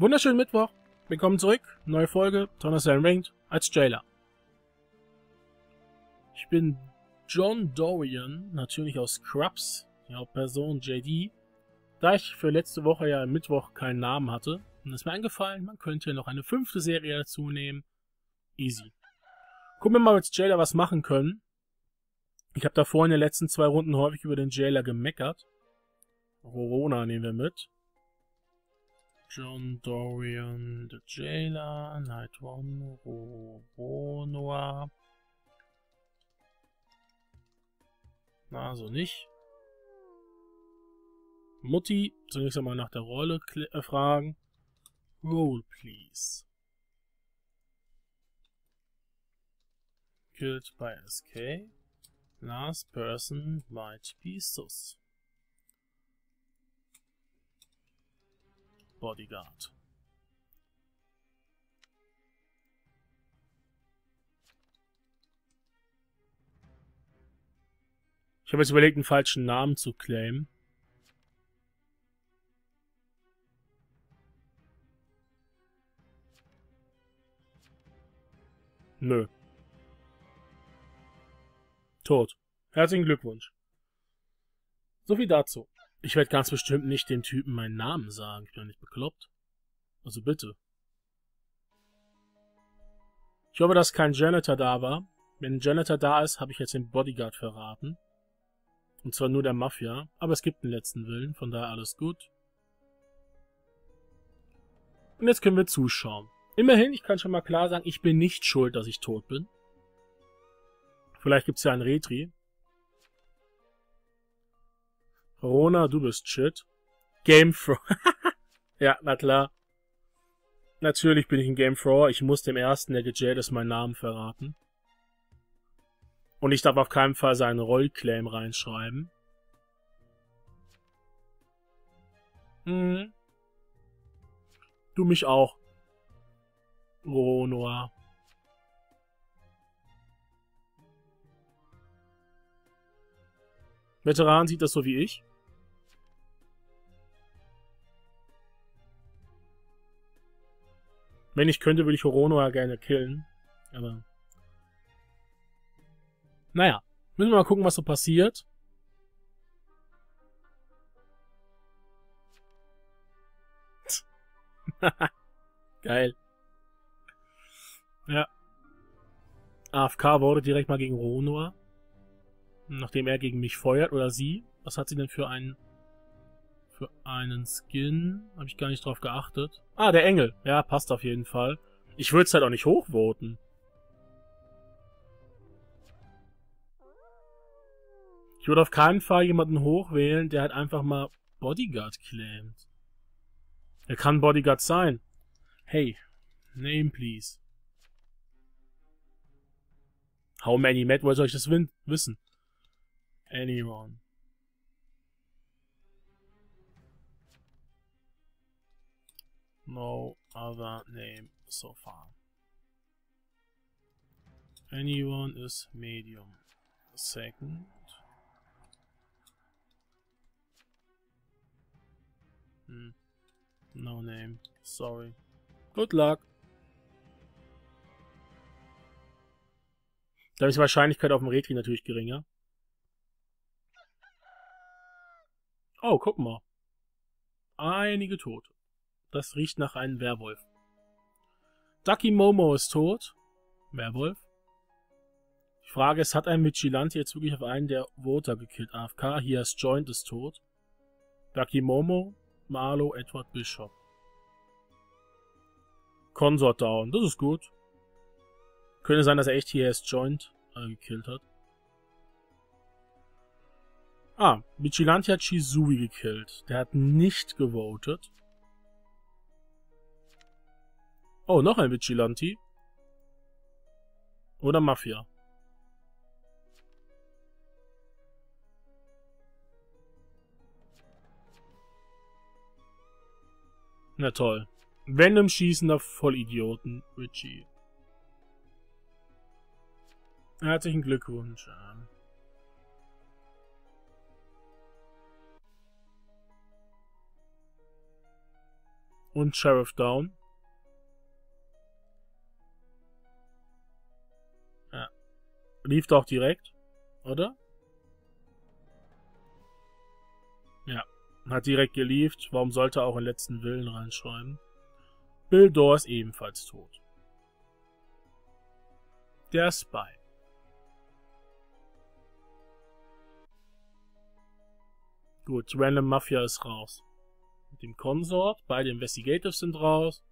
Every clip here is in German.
Wunderschönen Mittwoch. Willkommen zurück. Neue Folge. Thomas Unranked als Jailer. Ich bin John Dorian, natürlich aus Scrubs, die Hauptperson JD. Da ich für letzte Woche ja am Mittwoch keinen Namen hatte, ist mir eingefallen, man könnte noch eine 5. Serie dazu nehmen. Easy. Gucken wir mal, ob wir als Jailer was machen können. Ich habe davor in den letzten 2 Runden häufig über den Jailer gemeckert. Rorona nehmen wir mit. John Dorian, The Jailer, Night One, Rorona. Na, so nicht. Mutti, zunächst einmal nach der Rolle fragen. Roll, please. Killed by SK. Last person might be sus. Bodyguard. Ich habe jetzt überlegt, einen falschen Namen zu claimen. Nö. Tot. Herzlichen Glückwunsch. So viel dazu. Ich werde ganz bestimmt nicht dem Typen meinen Namen sagen. Ich bin ja nicht bekloppt. Also bitte. Ich hoffe, dass kein Janitor da war. Wenn ein Janitor da ist, habe ich jetzt den Bodyguard verraten. Und zwar nur der Mafia. Aber es gibt einen letzten Willen, von daher alles gut. Und jetzt können wir zuschauen. Immerhin, ich kann schon mal klar sagen, ich bin nicht schuld, dass ich tot bin. Vielleicht gibt es ja ein Retri. Rona, du bist shit. Game Thrower. Ja, na klar. Natürlich bin ich ein Game Thrower. Ich muss dem Ersten, der gejailt ist, meinen Namen verraten. Und ich darf auf keinen Fall seinen Rollclaim reinschreiben. Mhm. Du mich auch. Rona. Veteran sieht das so wie ich. Wenn ich könnte, würde ich Horonoa gerne killen. Aber naja, müssen wir mal gucken, was so passiert. Geil. Ja. AFK wurde direkt mal gegen Horonoa. Nachdem er gegen mich feuert, oder sie. Was hat sie denn für einen Skin? Habe ich gar nicht drauf geachtet. Ah, der Engel. Ja, passt auf jeden Fall. Ich würde es halt auch nicht hochvoten. Ich würde auf keinen Fall jemanden hochwählen, der halt einfach mal Bodyguard claimt. Er kann Bodyguard sein. Hey, name please. How many Matt? Woher soll ich das wissen? Anyone. No other name so far. Anyone is medium. Second. No name. Sorry. Good luck. Da ist die Wahrscheinlichkeit auf dem Retri natürlich geringer. Oh, guck mal. Einige Tote. Das riecht nach einem Werwolf. Ducky Momo ist tot. Werwolf. Die Frage ist, hat ein Vigilante jetzt wirklich auf einen der Voter gekillt? AFK, hier ist Joint ist tot. Ducky Momo, Marlo, Edward Bishop. Consort down, das ist gut. Könnte sein, dass er echt hier erst Joint gekillt hat. Ah, Vigilante hat Shizui gekillt. Der hat nicht gewotet. Oh, noch ein Vigilante. Oder Mafia. Na toll. Venom schießender Vollidioten, Richie. Herzlichen Glückwunsch. Und Sheriff Down. Ja. Lief doch direkt, oder? Ja. Hat direkt gelieft. Warum sollte er auch in letzten Willen reinschreiben? Bill Dorr ist ebenfalls tot. Der Spy. Gut, Random Mafia ist raus. Mit dem Consort, beide Investigatives sind raus.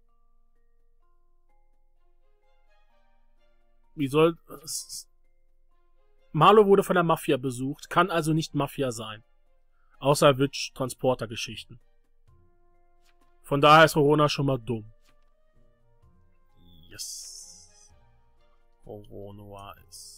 Wie soll... Marlowe wurde von der Mafia besucht, kann also nicht Mafia sein. Außer Witch-Transporter-Geschichten. Von daher ist Rorona schon mal dumm. Yes. Rorona ist...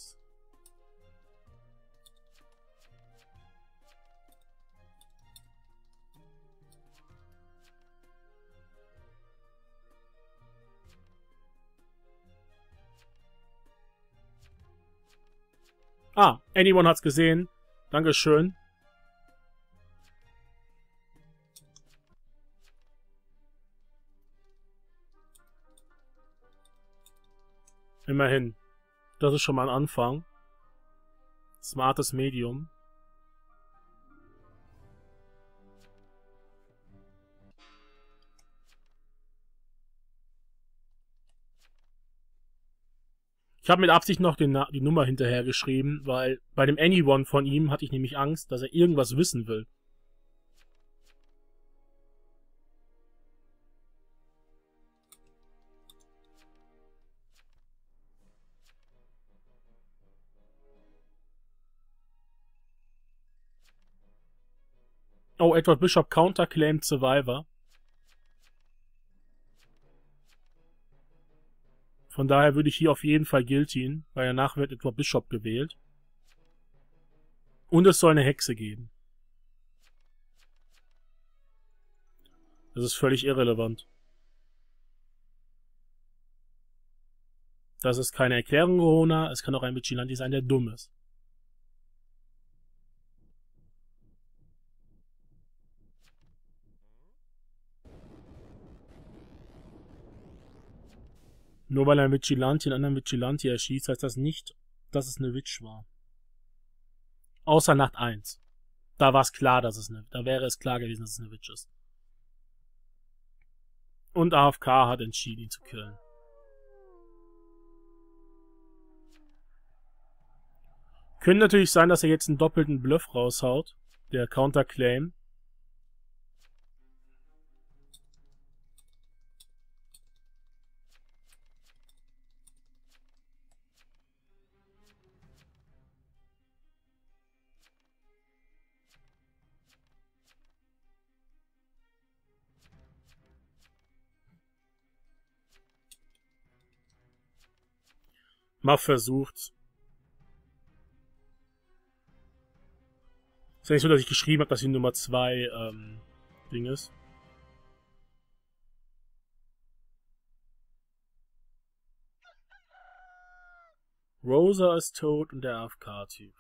Ah, Anyone hat's gesehen. Dankeschön. Immerhin. Das ist schon mal ein Anfang. Smartes Medium. Ich habe mit Absicht noch die Nummer hinterher geschrieben, weil bei dem Anyone von ihm hatte ich nämlich Angst, dass er irgendwas wissen will. Oh, Edward Bishop counterclaimed Survivor. Von daher würde ich hier auf jeden Fall guiltyen, weil danach wird Edward Bishop gewählt. Und es soll eine Hexe geben. Das ist völlig irrelevant. Das ist keine Erklärung, Rorona. Es kann auch ein Vigilante sein, der dumm ist. Nur weil ein Vigilante einen anderen Vigilante erschießt, heißt das nicht, dass es eine Witch war. Außer Nacht 1. Da war es klar, da wäre es klar gewesen, dass es eine Witch ist. Und AFK hat entschieden, ihn zu killen. Könnte natürlich sein, dass er jetzt einen doppelten Bluff raushaut. Der Counterclaim. Mal versucht's. Ist ja nicht so, dass ich geschrieben habe, dass die Nummer 2 Ding ist. Rosa ist tot und der AFK-Typ.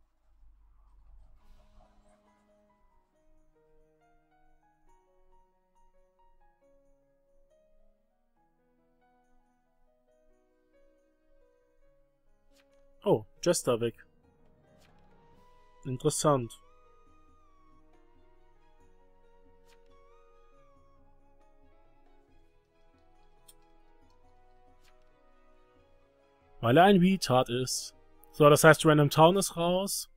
Oh, Jester weg. Interessant. Weil er ein Retard ist. So, das heißt, Random Town ist raus.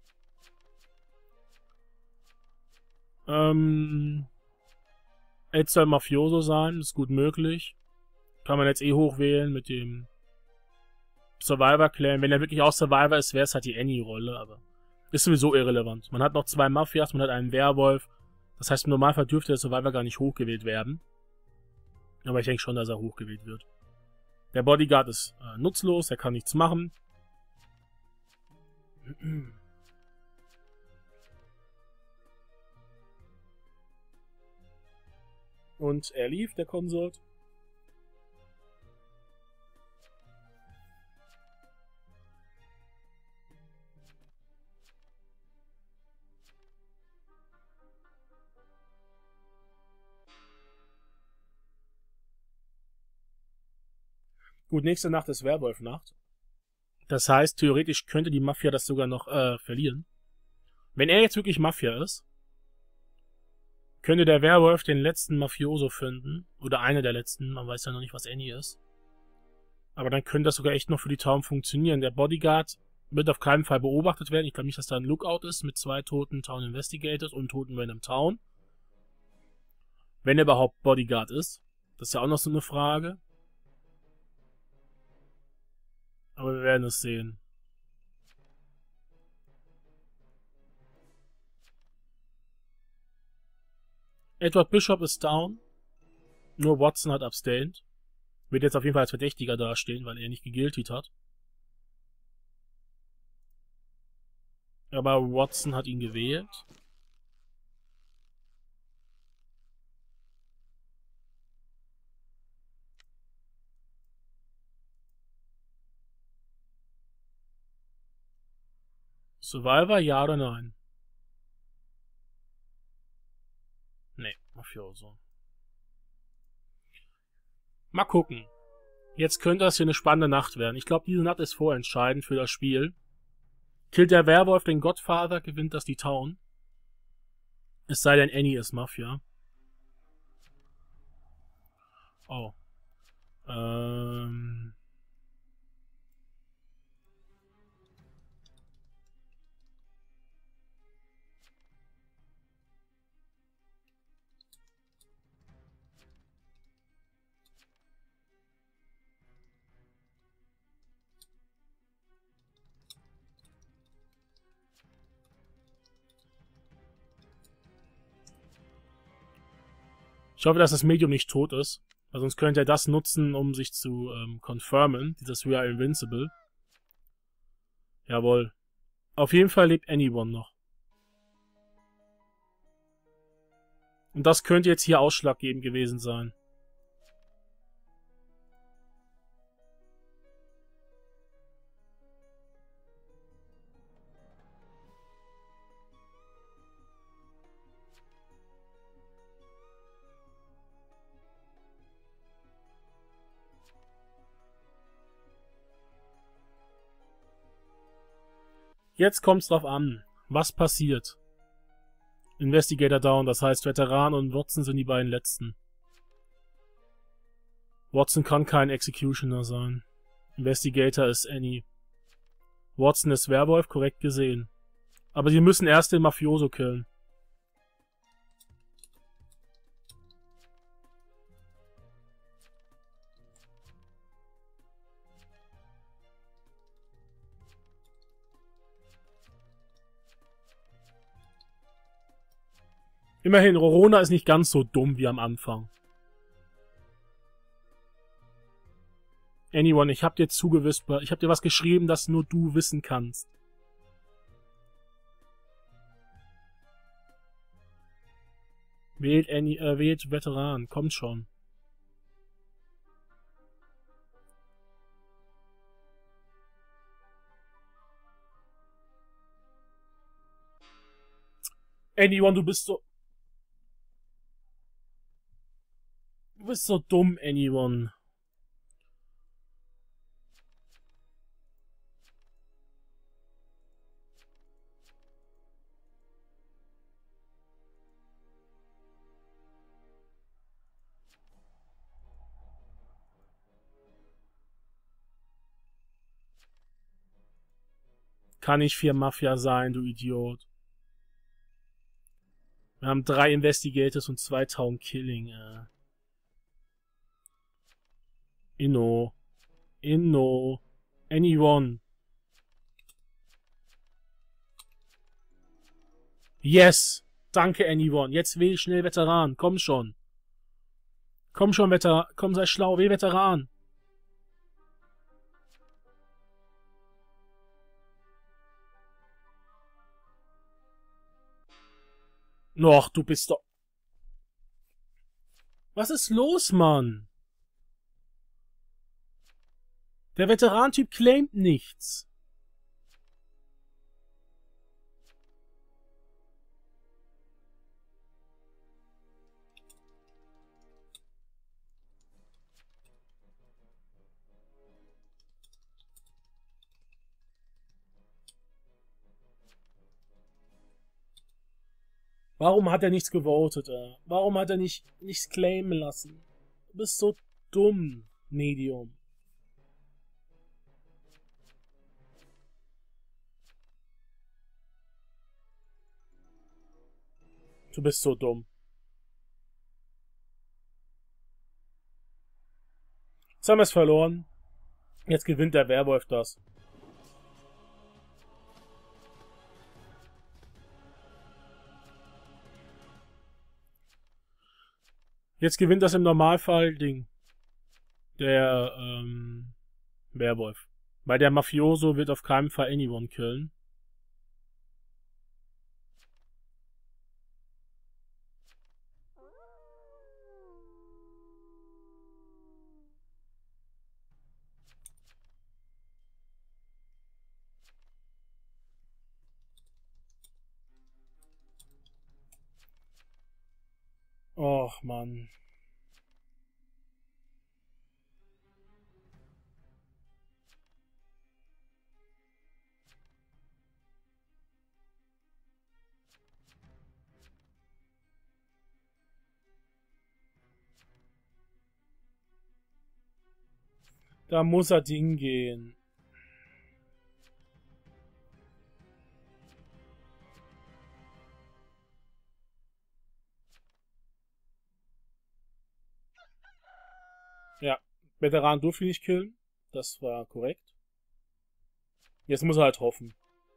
Ed soll Mafioso sein, ist gut möglich. Kann man jetzt eh hochwählen mit dem Survivor-Claim. Wenn er wirklich auch Survivor ist, wäre es halt die Annie-Rolle, aber ist sowieso irrelevant. Man hat noch 2 Mafias, man hat einen Werwolf. Das heißt, im Normalfall dürfte der Survivor gar nicht hochgewählt werden. Aber ich denke schon, dass er hochgewählt wird. Der Bodyguard ist nutzlos, er kann nichts machen. Und er lief, der Konsort. Gut, nächste Nacht ist Werwolfnacht. Das heißt, theoretisch könnte die Mafia das sogar noch verlieren. Wenn er jetzt wirklich Mafia ist, könnte der Werwolf den letzten Mafioso finden. Oder einer der letzten. Man weiß ja noch nicht, was Annie ist. Aber dann könnte das sogar echt noch für die Town funktionieren. Der Bodyguard wird auf keinen Fall beobachtet werden. Ich glaube nicht, dass da ein Lookout ist mit 2 toten Town Investigators und toten Random Town. Wenn er überhaupt Bodyguard ist. Das ist ja auch noch so eine Frage. Aber wir werden es sehen. Edward Bishop ist down. Nur Watson hat abstained. Wird jetzt auf jeden Fall als Verdächtiger dastehen, weil er nicht geguiltied hat. Aber Watson hat ihn gewählt. Survivor, ja oder nein? Nee, Mafioso. Mal gucken. Jetzt könnte das hier eine spannende Nacht werden. Ich glaube, diese Nacht ist vorentscheidend für das Spiel. Killt der Werwolf den Godfather, gewinnt das die Town. Es sei denn, Annie ist Mafia. Oh. Ich hoffe, dass das Medium nicht tot ist. Weil sonst könnte er das nutzen, um sich zu confirmen. Dieses We are invincible. Jawohl. Auf jeden Fall lebt Anyone noch. Und das könnte jetzt hier ausschlaggebend gewesen sein. Jetzt kommt's drauf an, was passiert. Investigator down, das heißt Veteran und Watson sind die beiden letzten. Watson kann kein Executioner sein. Investigator ist Annie. Watson ist Werwolf, korrekt gesehen. Aber sie müssen erst den Mafioso killen. Immerhin, Rorona ist nicht ganz so dumm wie am Anfang. Anyone, ich hab dir zugewispert. Ich hab dir was geschrieben, das nur du wissen kannst. Wählt Veteran, kommt schon. Anyone, du bist so... Du bist so dumm, Anyone. Kann nicht 4 Mafia sein, du Idiot. Wir haben 3 Investigators und 2 Town Killing. Inno. Anyone. Yes. Danke, Anyone. Jetzt wähl schnell Veteran. Komm schon. Komm schon, Veteran. Komm, sei schlau. Wähl Veteran. Noch, du bist doch... Was ist los, Mann? Der Veteran-Typ claimt nichts. Warum hat er nichts gewotet? Warum hat er nichts claimen lassen? Du bist so dumm, Medium. Du bist so dumm. Jetzt haben wir es verloren. Jetzt gewinnt der Werwolf das. Jetzt gewinnt das im Normalfall der Werwolf. Weil der Mafioso wird auf keinen Fall anyone killen. Och, Mann. Da muss er hingehen. Ja, Veteran durfte ihn nicht killen. Das war korrekt. Jetzt muss er halt hoffen.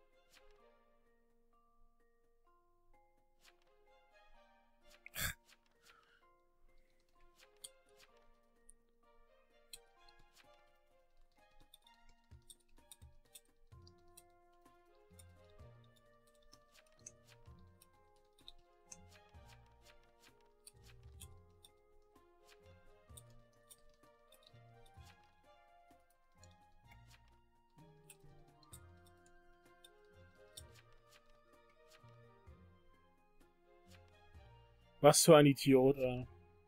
Was für ein Idiot, ey.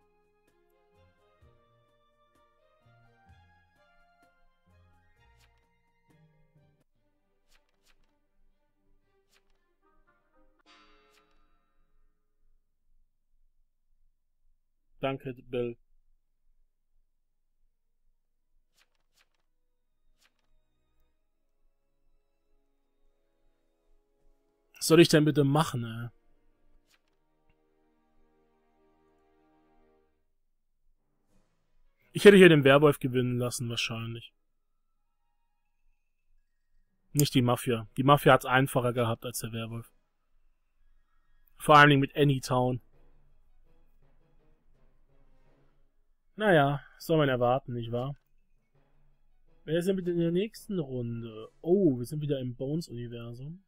Danke, Bill. Was soll ich denn bitte machen, ey? Ich hätte hier den Werwolf gewinnen lassen, wahrscheinlich. Nicht die Mafia. Die Mafia hat's einfacher gehabt als der Werwolf. Vor allen Dingen mit Anytown. Naja, soll man erwarten, nicht wahr? Wer ist denn bitte in der nächsten Runde? Oh, wir sind wieder im Bones-Universum.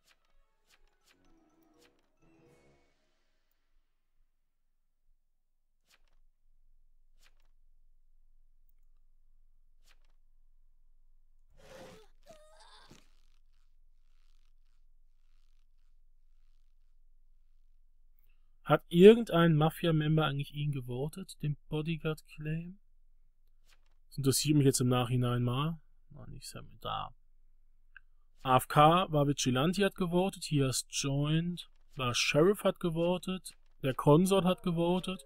Hat irgendein Mafia-Member eigentlich ihn gewotet, den Bodyguard-Claim? Das interessiert mich jetzt im Nachhinein mal. War nicht sehr mit da. AFK war Vigilante, hat gewotet. Hier ist Joint. War Sheriff, hat gewotet. Der Consort hat gewotet.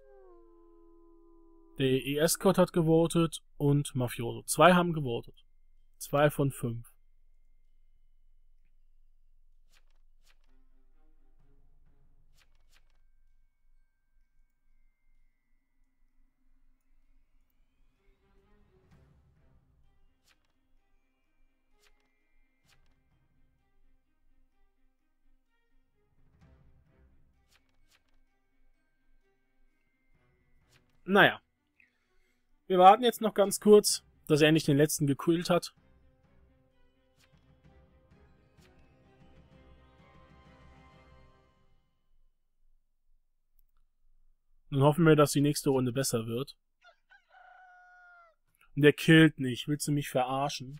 Der ES-Code hat gewotet. Und Mafioso. 2 haben gewotet. 2 von 5. Naja. Wir warten jetzt noch ganz kurz, dass er endlich den letzten gekillt hat. Dann hoffen wir, dass die nächste Runde besser wird. Und der killt nicht. Willst du mich verarschen?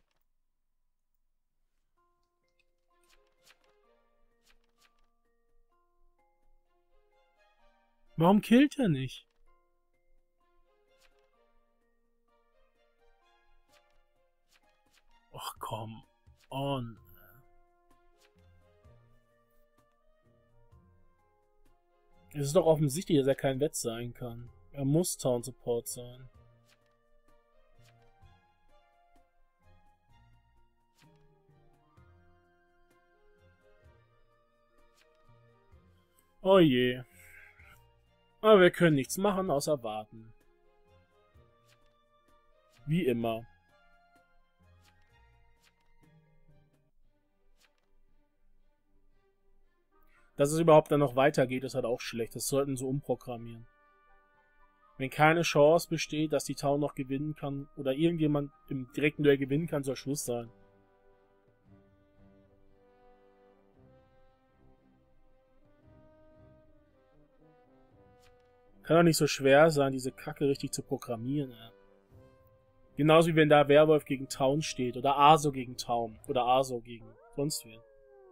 Warum killt er nicht? Ach komm on. Es ist doch offensichtlich, dass er kein Wett sein kann. Er muss Town Support sein. Oh je. Aber wir können nichts machen, außer warten. Wie immer. Dass es überhaupt dann noch weitergeht, ist halt auch schlecht. Das sollten sie umprogrammieren. Wenn keine Chance besteht, dass die Town noch gewinnen kann oder irgendjemand im direkten Duell gewinnen kann, soll Schluss sein. Kann doch nicht so schwer sein, diese Kacke richtig zu programmieren. Ja. Genauso wie wenn da Werwolf gegen Town steht oder Aso gegen Town oder Aso gegen sonst wen.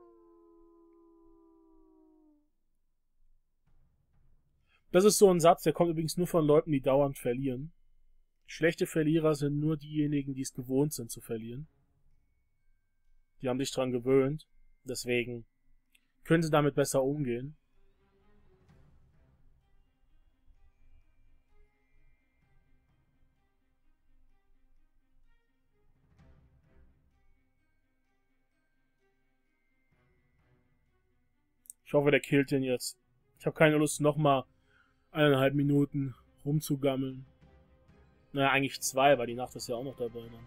Das ist so ein Satz, der kommt übrigens nur von Leuten, die dauernd verlieren. Schlechte Verlierer sind nur diejenigen, die es gewohnt sind zu verlieren. Die haben sich dran gewöhnt. Deswegen können sie damit besser umgehen. Ich hoffe, der killt den jetzt. Ich habe keine Lust, nochmal 1,5 Minuten rumzugammeln. Naja, eigentlich 2, weil die Nacht ist ja auch noch dabei dann.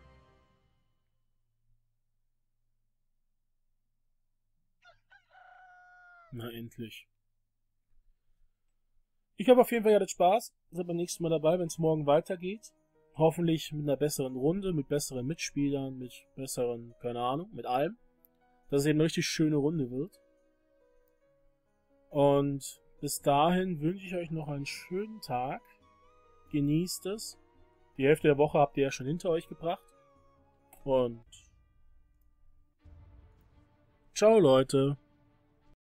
Na, endlich. Ich habe auf jeden Fall jetzt Spaß. Seid beim nächsten Mal dabei, wenn es morgen weitergeht. Hoffentlich mit einer besseren Runde, mit besseren Mitspielern, mit besseren, keine Ahnung, mit allem. Dass es eben eine richtig schöne Runde wird. Und bis dahin wünsche ich euch noch einen schönen Tag. Genießt es. Die Hälfte der Woche habt ihr ja schon hinter euch gebracht. Und ciao, Leute.